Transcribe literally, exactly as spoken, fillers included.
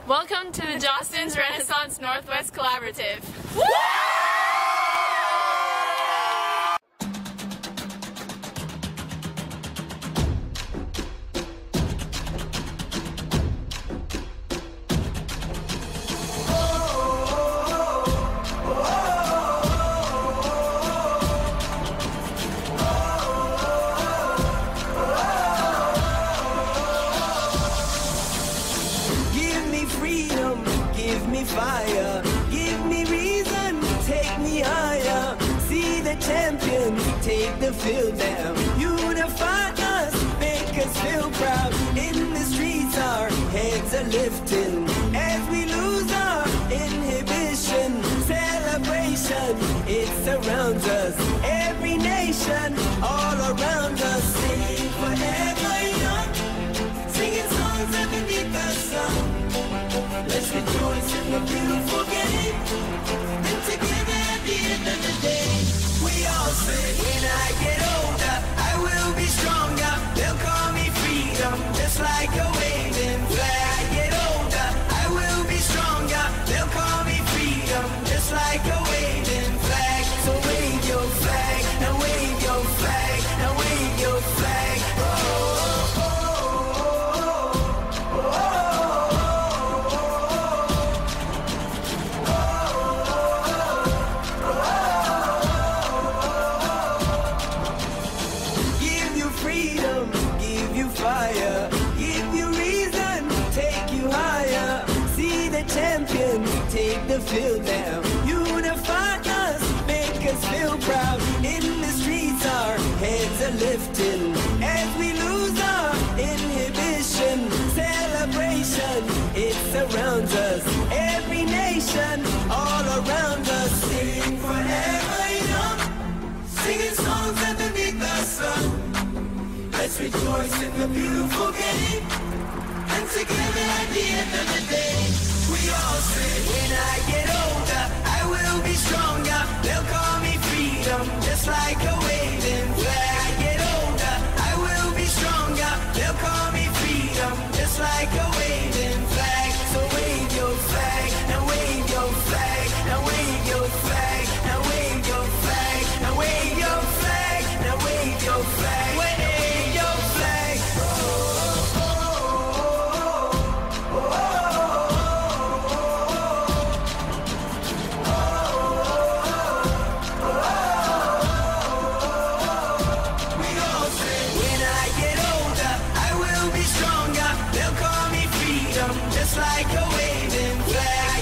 Welcome to the Jostens Renaissance Northwest Collaborative. Freedom, give me fire, give me reason, take me higher. See the champions, take the field down. Unify us, make us feel proud. In the streets our heads are lifting as we lose our inhibition. Celebration, it surrounds us. Every nation, all around us. Sing forever young, singing songs underneath the sun. Let's rejoice in the beautiful game, and together at the end of the day, we all say, when I get older, I will be stronger. They'll call me freedom, just like a waving flag. I get older, I will be stronger. They'll call me freedom, just like a waving flag. So wave your flag, now wave your flag, now wave your flag. Oh, oh, oh. Freedom, give you fire, give you reason, take you higher. See the champions, take the field down. Unify us, make us feel proud. In the streets our heads are lifting as we lose our inhibition. Celebration, it surrounds us. Every nation, all around us. Sing forever young, singing songs underneath the sun. Let's rejoice in the beautiful game, and together at the end of the day, we all say, when I get older, I will be stronger. They'll call me freedom, just like a waving flag. I get older, I will be stronger. They'll call me freedom, just like a waving flag. So wave your flag, now wave your flag, now wave your flag, now wave your flag, now wave your flag, now wave your flag. Wave just like a waving flag.